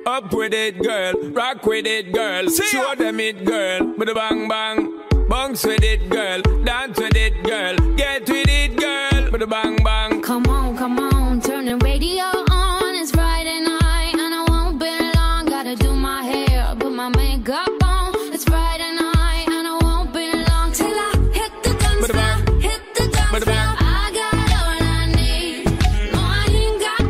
Up with it, girl. Rock with it, girl. Show them it, girl. With a bang bang. Bounce with it, girl. Dance with it, girl. Get with it, girl. With a bang bang. Come on, turn the radio on. It's Friday night and I won't be long. Gotta do my hair, put my makeup on. It's Friday night and I won't be long till I hit the dance floor, hit the dance floor. I got all I need. No, I ain't got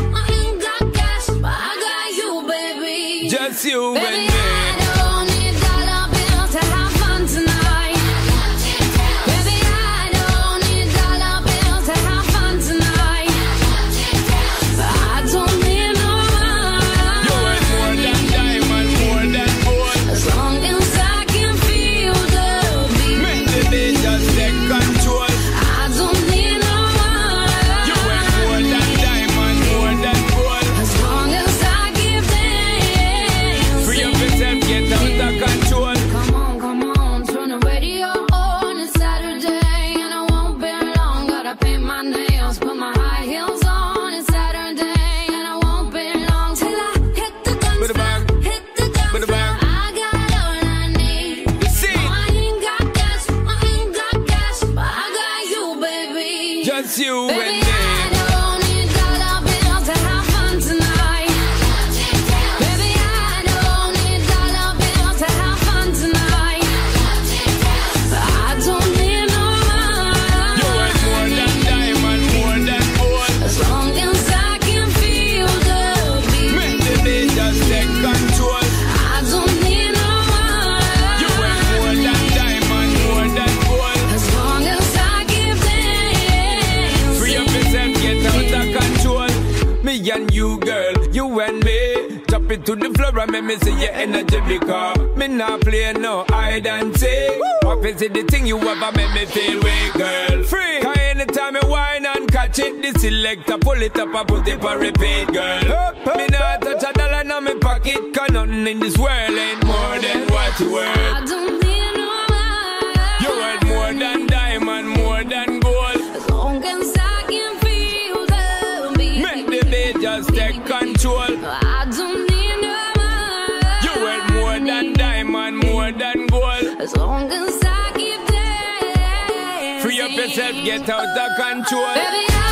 cash, but I got you, baby. Just you Baby, and me. I don't need dollar bills to have fun tonight. Baby, I don't need dollar bills to have fun tonight. But I don't need no money. You worth more than diamond, more than gold. As long as I can feel the beat. Make the beat just take control. I don't need no money. You worth more than diamond, more than gold. As long as I give dance. Free up yourself, get out of control. Come on, turn the radio on. It's Saturday and I won't be long. Gotta paint my nails, put my high heels on. It's Saturday and I won't be long till I hit the dance floor, hit the dance floor. I got all I need. See, No, I ain't got cash, but I got you, baby. just you Baby, and me. I don't need dollar bills to have fun tonight. Baby, I don't need dollar bills to have fun tonight. But I don't need no You money. worth more than diamond, more than gold. As long as I can feel the beat. Make the beat just take control. I don't need no You worth more money. than diamond, more than gold. As long as I give dance. Free up yourself, get out of control. Me and you, girl, you and me. Drop it to the floor and make me see your energy because me not play no hide and seek. What is it the thing you ever make me feel weak, girl? Free. Cause anytime you whine and catch it, the selector pull it up and put it for repeat, girl. Me not touch a dollar in my pocket, cause nothing in this world ain't more than what you worth. I don't need no money. You worth more than diamond, more than gold. As long as I can feel the beat. Make the beat just take control. I don't need no money. You worth more than diamond, more than gold. As long as I keep dancing. Free up yourself, get out of control. Baby, I